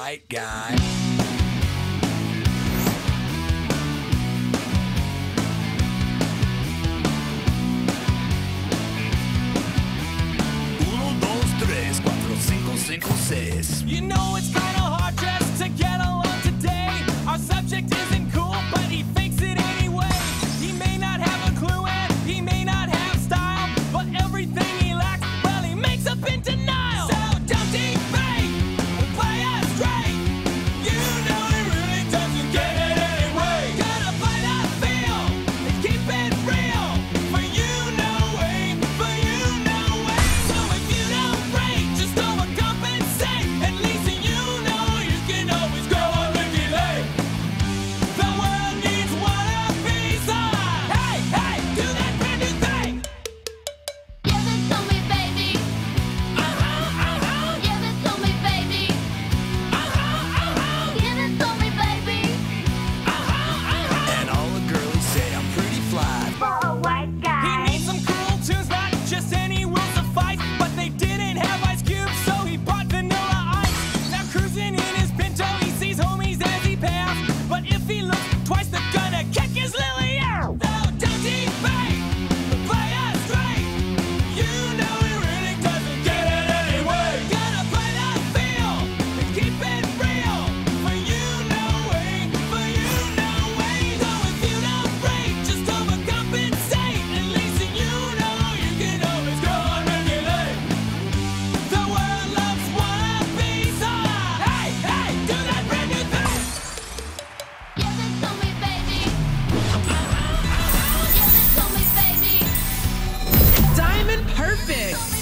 white guy. You know it's kinda hard just to get along today. Our subject isn't cool, but he fakes it anyway. He may not have a clue and he may not have style, but everything he lacks, well, he makes up in denial. So don't debate, play us straight. You know he really doesn't get it anyway. Gotta play that feel and keep it real. For you no way, for you no way. So if you don't break, just overcompensate. At least you know you can always go on Ricky Lake. The world needs one piece of. Hey, hey, do that brand new thing. Give it to me, baby. Give it to me, baby. Give it to me, baby. And all the girlies say I'm pretty fly. For a white He guy. needs some cool tunes, not just any will suffice. But they didn't have Ice Cube, so he bought Vanilla Ice. Now cruising in his Pinto, he sees homies as he passed. But if he looks twice, they're gonna kick his lily out. So don't debate, play us straight. You know he really doesn't get it anyway. Gotta play that feel and keep it real. For you no way, for you no way. So if you don't break, just overcompensate. At least you know you can always go on regulate. The world loves one piece of. Hey, hey, do that brand new thing. Give it to me, baby. Give it to me, baby. Diamond Perfect.